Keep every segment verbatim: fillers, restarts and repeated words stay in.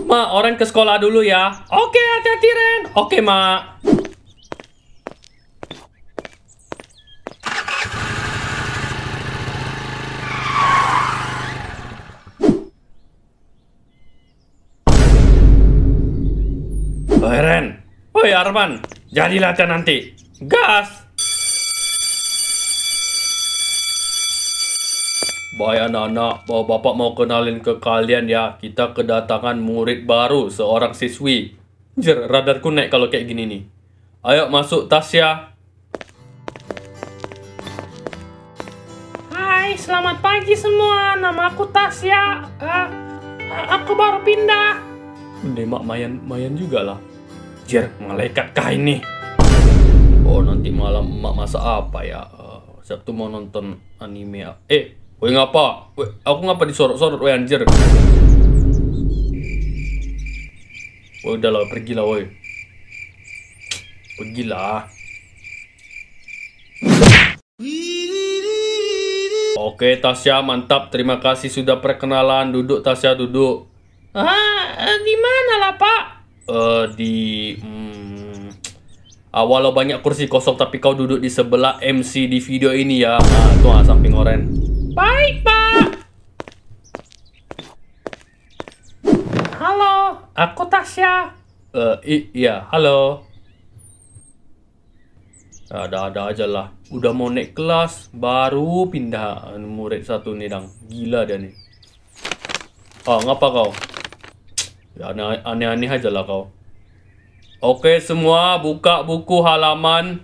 Ma, Oren ke sekolah dulu ya. Oke, hati-hati Ren. Oke, Ma. Oi Ren, oi Arman, jadi latihan nanti. Gas! Baik anak-anak, bahwa bapak mau kenalin ke kalian ya, kita kedatangan murid baru, seorang siswi. Jer, radarku naik kalau kayak gini nih. Ayo masuk Tasya. Hai, selamat pagi semua. Nama aku Tasya. Uh, aku baru pindah. Demak mayan mayan juga lah. Jer, malaikat kah ini? Oh, nanti malam emak masak apa ya? Uh, Sabtu mau nonton anime. Eh, woi ngapa? Woi, aku ngapa disorot-sorot woi anjir? Woi udahlah, pergilah woi. Pergilah. Oke, Tasya, mantap. Terima kasih sudah perkenalan. Duduk, Tasya, duduk. Ah, di mana lah, Pak? Eh, uh, di... Hmm, ah, walau banyak kursi kosong, tapi kau duduk di sebelah M C di video ini ya. Ah, tuh ah, samping Oren. Baik, Pak. Halo, aku Tasya. Eh, uh, iya, halo. Ada-ada aja lah. Udah mau naik kelas, baru pindah murid satu nih, dang. Gila dia nih. Ah, ngapa kau? Ya, aneh-aneh aja lah kau. Oke, semua buka buku halaman.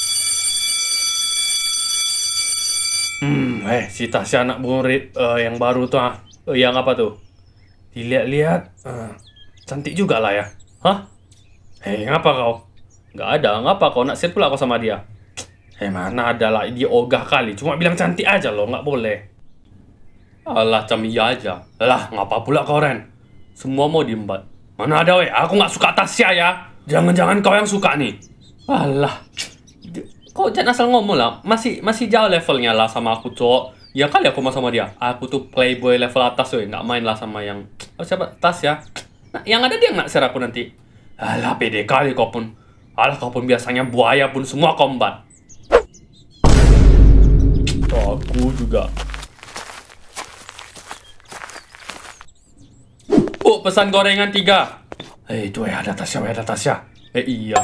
Hmm, eh, si Tasya anak murid uh, yang baru tuh ah. Uh, yang apa tuh? Dilihat-lihat, uh, cantik juga lah ya. Hah? Hei, ngapa kau? Nggak ada, ngapa kau nak share pula kau sama dia? Eh, mana ada lah, dia ogah kali. Cuma bilang cantik aja loh, nggak boleh. Alah, cam iya aja. Lah, ngapa pula kau Ren? Semua mau diembat. Mana ada weh, aku nggak suka Tasya ya. Jangan-jangan kau yang suka nih. Alah, kau jangan asal ngomong lah. Masih masih jauh levelnya lah sama aku cowok. Ya kali aku mau sama dia. Aku tuh playboy level atas weh, nggak main lah sama yang oh, siapa Tasya. Nah, yang ada dia nggak share aku nanti. Alah, pede kali kau pun. Alah, kau pun biasanya buaya pun semua kombat. Oh, aku juga. Bu, pesan gorengan tiga. Hei, itu ya, ada Tasya, ada Tasya. Eh, iya.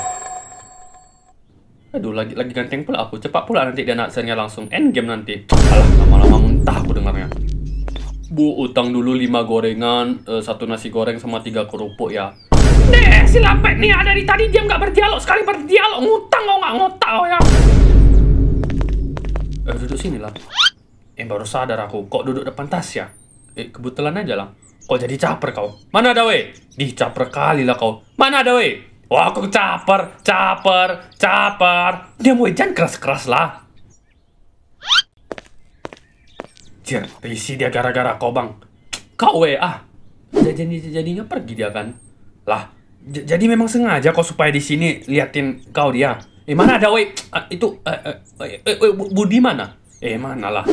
Aduh, lagi lagi ganteng pula aku. Cepat pula nanti dia nak share-nya langsung end game nanti. Alah, lama-lama muntah aku dengarnya. Bu, utang dulu lima gorengan, uh, satu nasi goreng sama tiga kerupuk ya. Nih, si Lapet nih ada di tadi dia nggak berdialog. Sekali berdialog, ngutang kau nggak ngotak ya. Eh, duduk sini lah. Eh, baru sadar aku. Kok duduk depan Tasya? Eh, kebetulan aja lah. Kok jadi caper kau? Mana ada weh? Di caper kali lah kau. Mana ada weh? Wah, aku caper, caper, caper. Dia mau jangan keras-keras lah. Jer, isi dia gara-gara kau bang. Kau weh, ah. Jadi jadinya pergi dia kan? Lah, jadi memang sengaja kau supaya di sini liatin kau dia. Eh, mana ada weh? Ah, itu, eh, eh, eh, eh, Budi mana? Eh, mana lah?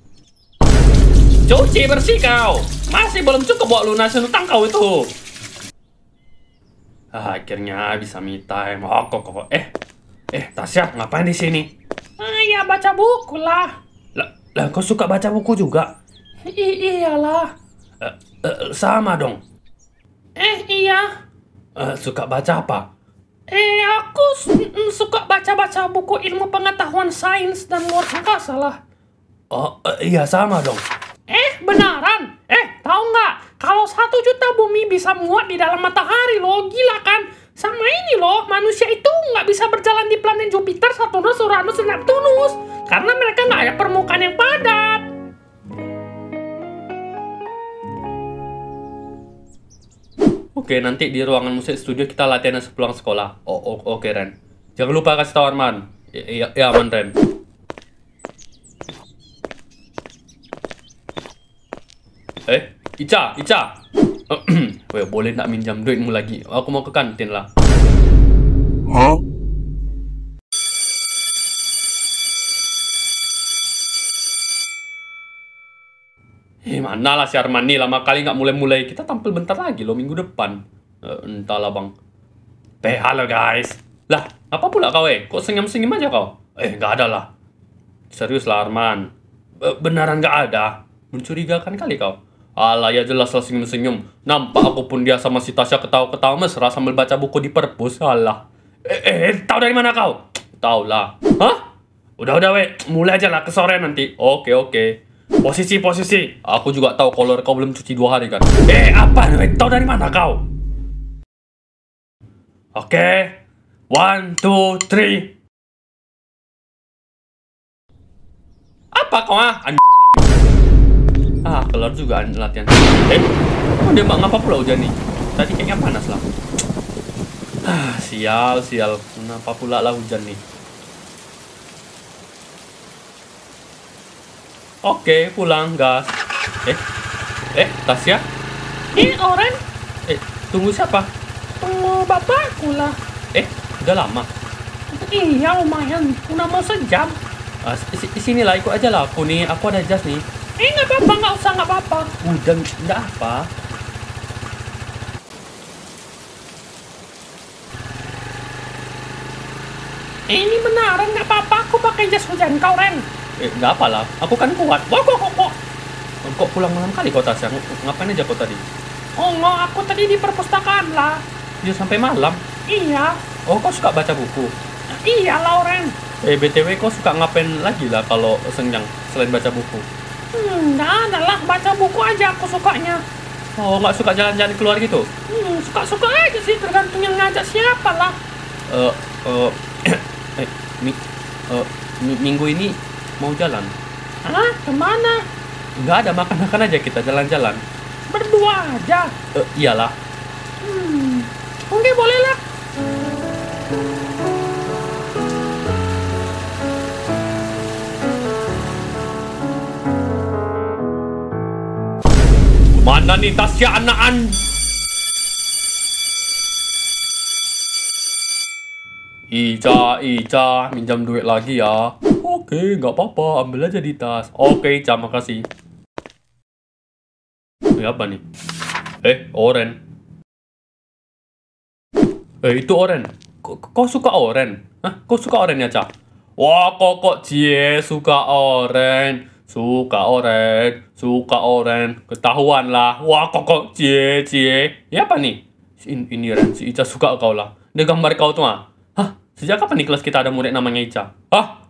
Cuci bersih kau. Masih belum cukup buat lunasin utang kau itu. Ah, akhirnya bisa me time. Oh, kok, kok. Eh, eh, Tasya, ngapain di sini? Ah, ya baca buku lah. Lah, lah, kau suka baca buku juga? I iyalah. Eh, eh, sama dong. Eh, iya. Eh, suka baca apa? Eh, aku suka baca-baca buku ilmu pengetahuan sains dan luar angkasa lah. Oh, eh, iya sama dong. Eh, beneran? Eh, tahu nggak? Kalau satu juta bumi bisa muat di dalam matahari loh, gila kan? Sama ini loh, manusia itu nggak bisa berjalan di planet Jupiter, Saturnus, Uranus, dan Neptunus. Karena mereka nggak ada permukaan yang padat. Oke, nanti di ruangan musik studio kita latihan sepulang sekolah. Oh, oh oke Ren. Jangan lupa kasih tahu Arman. Iya, ya, aman Ren. Eh, Ica, Ica. Weh, boleh nak minjam duitmu lagi? Aku mau ke kantin lah. Hah? Eh, mana lah si Arman nih, lama kali nggak mulai-mulai. Kita tampil bentar lagi loh, minggu depan. Eh, entahlah bang. Eh, halo guys. Lah, apa pula kau eh? Kok senyum-senyum aja kau? Eh, nggak ada lah. Serius lah Arman. E, beneran nggak ada? Mencurigakan kali kau. Alah, ya jelas lah senyum-senyum. Nampak aku pun dia sama si Tasya ketawa-ketawa mesra sambil baca buku di perpus. Alah. Eh, eh, eh tahu dari mana kau? Tahu lah. Hah? Udah-udah weh, mulai aja lah ke sore nanti. Oke, oke. Posisi, posisi. Aku juga tahu kalau kau belum cuci dua hari kan. Eh, apa nih? Tahu dari mana kau? Oke. One, two, three. Apa kau ah? An ah, keluar juga latihan. Eh, oh, dia mbak ngapa pula hujan nih? Tadi kayaknya panas lah. Ah, sial, sial. Kenapa pula lah hujan nih? Oke, pulang, gas. Eh, eh, Tasya? Eh, Oren, Eh, tunggu siapa? tunggu bapakku lah. Eh, udah lama. Iya, lumayan. Udah mau sejam. Ah, s- sini lah, ikut aja lah aku nih. Aku ada jas nih. Eh, nggak apa-apa, nggak usah, nggak apa-apa. Udah, nggak apa. Eh, ini beneran nggak apa-apa. Aku pakai jas hujan kau, Ren. Eh, nggak apa lah. Aku kan kuat. Wah, kok, kok, kok. Kok pulang malam kali kau Tasya? Ng- Ngapain aja kau tadi? Oh, nggak, aku tadi di perpustakaan lah. Dia sampai malam. Iya, Oh, kau suka baca buku? iya, Lauren. Eh, B T W kau suka ngapain lagi lah kalau senjang selain baca buku? Hmm, nggak ada lah. Baca buku aja aku sukanya. Oh, nggak suka jalan-jalan keluar gitu? Hmm, suka-suka aja sih, tergantung yang ngajak siapa lah. Eh, eh, eh, mi, eh, mi- minggu ini mau jalan? Hah? Kemana? Nggak ada, makan-makan aja kita jalan-jalan. Berdua aja. Eh, iyalah. Hmm, oke boleh lah. Mana nih Tasya anak-an? Ica, Ica, minjam duit lagi ya. Oke, nggak apa-apa, ambil aja di tas. Oke, Ica, makasih. Ini apa nih? Eh, oren. Eh, itu oren. Kok kau suka oren? Hah? Kau suka oren ya, Ca? Wah, kok kok cie suka oren. Suka oren, suka oren. Ketahuan lah. Wah, kok kok cie cie. Ya apa nih? Ini, ini Ren, si Ica suka kau lah. Dia gambar kau tuh ah. Hah? Sejak kapan nih kelas kita ada murid namanya Ica? Hah?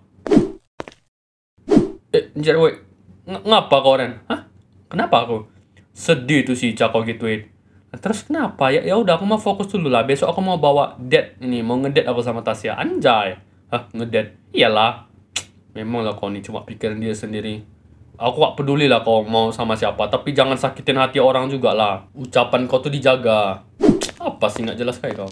Eh, njar woi. Ng ngapa kau Ren? Hah? Kenapa aku? Sedih tuh si Ica kau gituin. Nah, terus kenapa? Ya ya udah aku mau fokus dulu lah. Besok aku mau bawa date ini, mau ngedate aku sama Tasya. Anjay. Hah, ngedate? Iyalah. Memang lah kau nih cuma pikirin dia sendiri. Aku gak peduli lah kau mau sama siapa, tapi jangan sakitin hati orang juga lah. Ucapan kau tuh dijaga. Apa sih nggak jelas kayak kau?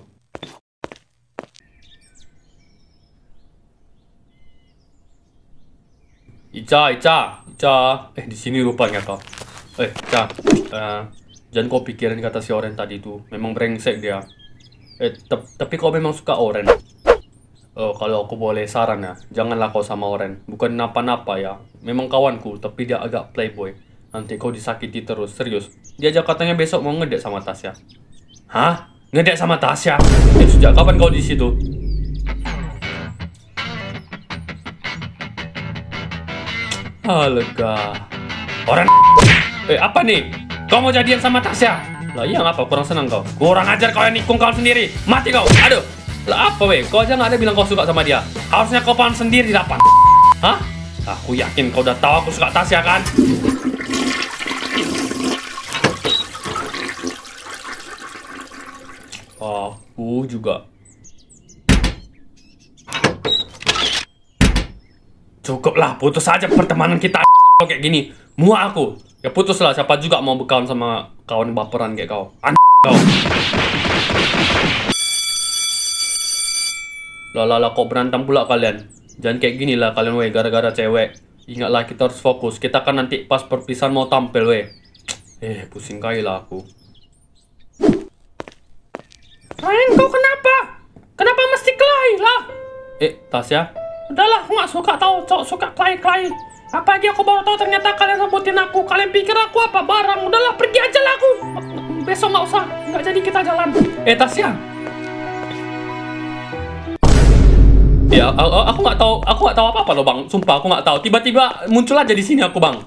Ica, Ica, Ica. Eh, di sini rupanya kau. Eh, Ica. Uh, jangan kau pikirin kata si Oren tadi tuh. Memang brengsek dia. Eh, tapi kau memang suka Oren. Oh, kalau aku boleh saran ya, janganlah kau sama Oren. Bukan napa-napa ya. Memang kawanku, tapi dia agak playboy. Nanti kau disakiti terus, serius. Dia aja katanya besok mau ngedate sama Tasya. Hah? Ngedate sama Tasya? Eh, sejak kapan kau di situ? Alega. Oren. Eh, apa nih? Kau mau jadian sama Tasya? Lah iya ngapa? Kurang senang kau? Kurang ajar kau yang nikung kau sendiri. Mati kau. Aduh. Lah apa weh? Kau aja nggak ada bilang kau suka sama dia. Harusnya kau paham sendiri dapat. Hah? Aku yakin kau udah tahu aku suka Tasya kan? Aku juga. Cukuplah, putus aja pertemanan kita kayak gini. Muak aku. Ya putuslah, siapa juga mau berkawan sama kawan baperan kayak kau. An kau. Lah lah lah, kok berantem pula kalian? Jangan kayak gini lah kalian weh, gara-gara cewek. Ingatlah kita harus fokus. Kita kan nanti pas perpisahan mau tampil weh. Eh, pusing kali lah aku. Ren, kau kenapa? Kenapa mesti kelahi lah? Eh, Tasya? Udahlah, aku gak suka tau cowok suka kelahi-kelahi. Apalagi aku baru tahu ternyata kalian sebutin aku. Kalian pikir aku apa barang? Udahlah, pergi aja lah aku. Besok nggak usah, nggak jadi kita jalan. Eh Tasya. Ya, aku aku nggak tahu, aku nggak tahu apa-apa loh bang. Sumpah aku nggak tahu. Tiba-tiba muncul aja di sini aku bang.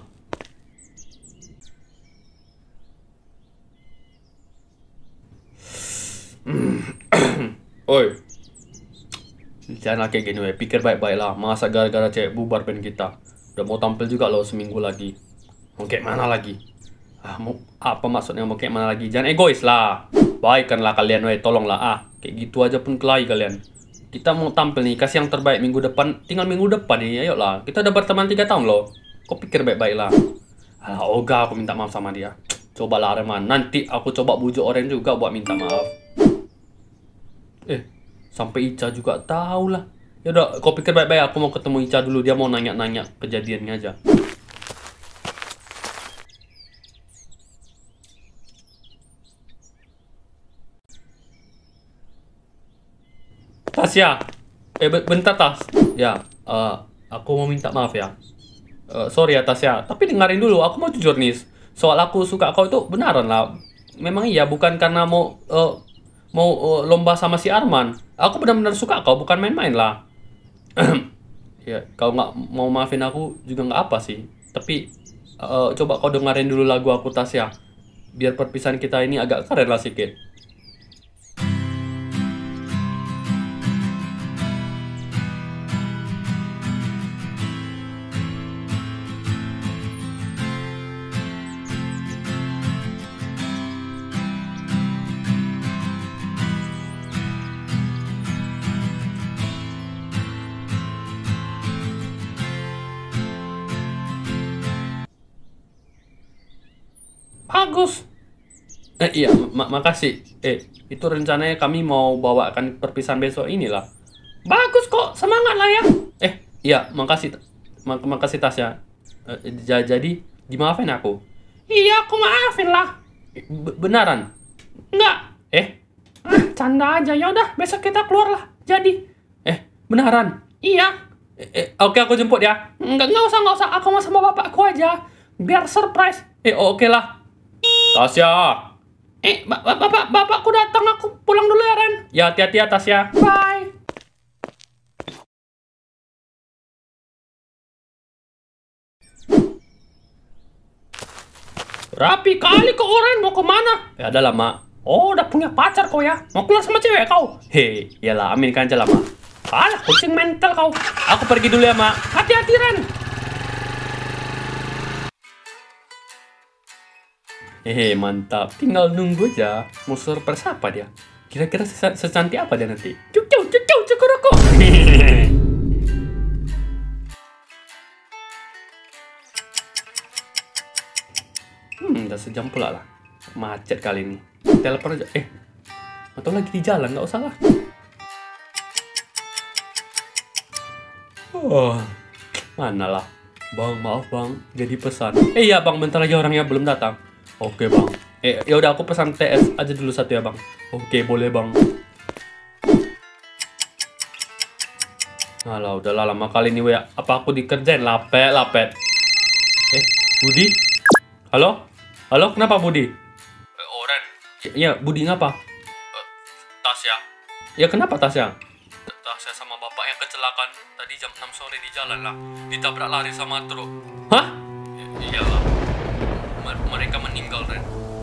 Oi, jangan kayak gini weh. Pikir baik-baik lah. Masa gara-gara cewek bubar band kita. Udah mau tampil juga loh seminggu lagi. Mau kayak mana lagi? Ah, mau apa maksudnya mau kayak mana lagi? Jangan egois lah. Baikkanlah kalian weh, tolonglah ah. Kayak gitu aja pun kelahi kalian. Kita mau tampil nih, kasih yang terbaik minggu depan. Tinggal minggu depan nih, ayolah. Kita udah berteman tiga tahun loh. Kau pikir baik-baik lah. Alah, Oga aku minta maaf sama dia. Cobalah Arman, nanti aku coba bujuk orang juga buat minta maaf. Eh, sampai Ica juga tahu lah. Ya udah, kau pikir baik-baik. Aku mau ketemu Ica dulu. Dia mau nanya-nanya kejadiannya aja. Tasya, eh bentar Tas. Ya, uh, aku mau minta maaf ya. Uh, sorry ya Tasya, tapi dengerin dulu. Aku mau jujur nih. Soal aku suka kau itu benaran lah. Memang iya, bukan karena mau uh, mau uh, lomba sama si Arman. Aku benar-benar suka kau, bukan main-main lah. Ya, kau nggak mau maafin aku juga nggak apa sih. Tapi uh, coba kau dengerin dulu lagu aku Tasya. Biar perpisahan kita ini agak keren lah sedikit. Bagus. Eh iya, mak makasih. Eh, itu rencananya kami mau bawakan perpisahan besok inilah. Bagus kok, semangat lah ya. Eh, iya, makasih. Mak makasih Tasya. Eh, jadi, dimaafin aku. Iya, aku maafin lah. B benaran? Enggak. Eh, Ah, canda aja. Ya udah, besok kita keluar lah. Jadi. eh, benaran? Iya. Eh, eh, oke aku jemput ya. Enggak, enggak usah, enggak usah. Aku mau sama bapakku aja. Biar surprise. Eh, oke lah. Tasya. Eh, bapak, bapak, bapakku datang. Aku pulang dulu ya, Ren. Ya, hati-hati ya Tasya. Bye. Rapi kali kok Ren, mau kemana? Ya adalah mak. Oh, udah punya pacar kau ya? Mau keluar sama cewek kau? Hei, iyalah, amin kan aja lah mak. Alah, kucing mental kau. Aku pergi dulu ya mak. Hati-hati, Ren. Hehe, mantap. Tinggal nunggu aja. Mau surprise apa dia? Kira-kira sesa- secantik apa dia nanti? Cucu, cucu, cukur aku. Hmm, udah sejam pula lah. Macet kali ini. Telepon aja. Eh, atau lagi di jalan, nggak usah lah. Oh, mana lah. Bang, maaf bang, jadi pesan. Eh iya bang, bentar lagi orangnya belum datang. Oke bang. Eh, ya udah aku pesan T S aja dulu satu ya bang. Oke, boleh bang. Alah, udahlah lama kali ini weh. Apa aku dikerjain lapet, lapet. Eh, Budi? Halo? Halo, kenapa Budi? Eh, Oren. Iya, Budi ngapa? Uh, Tasya. Ya kenapa Tasya? Tasya sama bapaknya kecelakaan tadi jam enam sore di jalan lah. Ditabrak lari sama truk. Hah? I iyalah. M mereka meninggal, Ren.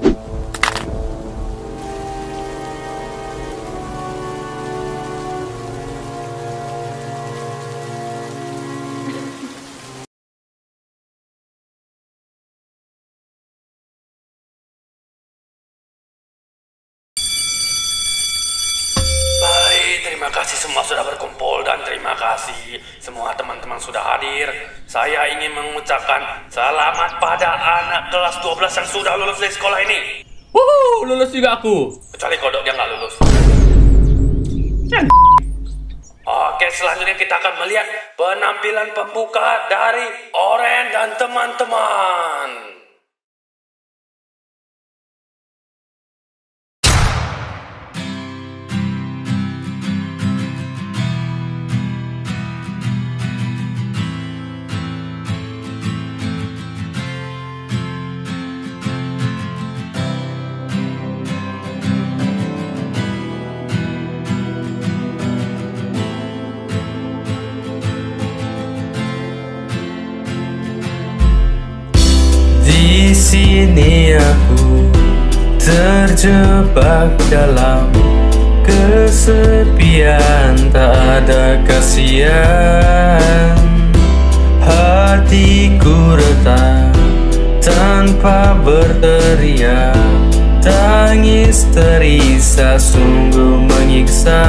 Terima kasih semua sudah berkumpul dan terima kasih semua teman-teman sudah hadir. Saya ingin mengucapkan selamat pada anak kelas dua belas yang sudah lulus dari sekolah ini. Wuhu, lulus juga aku. Kecuali kodok dia nggak lulus. Oke, selanjutnya kita akan melihat penampilan pembuka dari Oren dan teman-teman. sini aku terjebak dalam kesepian, tak ada kasihan. Hatiku retak tanpa berteriak, tangis terisa sungguh menyiksa.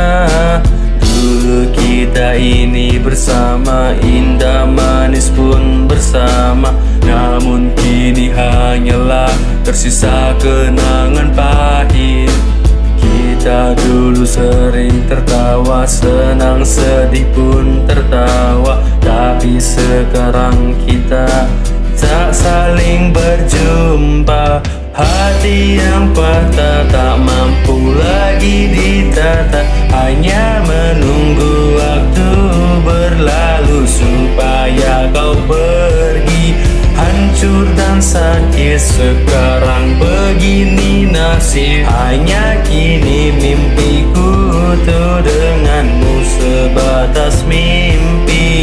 Dulu kita ini bersama, indah manis pun bersama, namun kini hanyalah tersisa kenangan pahit. Kita dulu sering tertawa, senang sedih pun tertawa, tapi sekarang kita tak saling berjumpa. Hati yang patah tak mampu lagi ditata, hanya menunggu waktu berlalu supaya kau pergi. Hancur dan sakit sekarang begini nasib, hanya kini mimpiku tuh denganmu sebatas mimpi.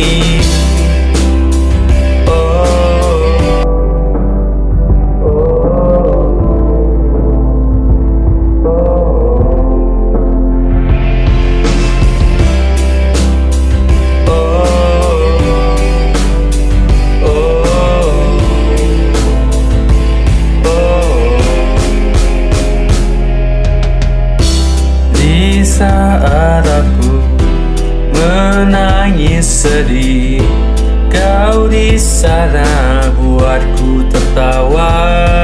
Saat aku menangis sedih, kau di sana buatku tertawa.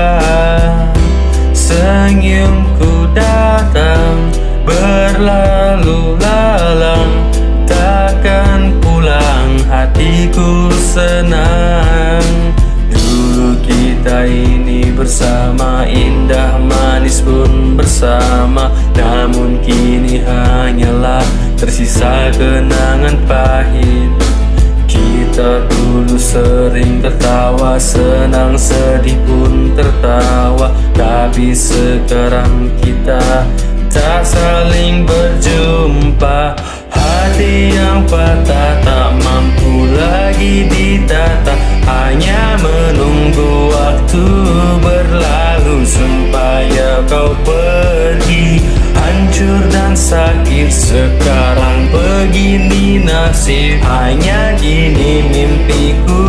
Senyumku datang berlalu lalang, takkan pulang hatiku senang. Dulu kita ini bersama, indah manis pun bersama, namun kini hanyalah tersisa kenangan pahit. Kita dulu sering tertawa, senang sedih pun tertawa, tapi sekarang kita tak saling berjumpa. Hati yang patah tak mampu lagi ditata, hanya menunggu waktu berlalu supaya kau pergi. Hancur dan sakit sekarang begini nasib, hanya kini mimpiku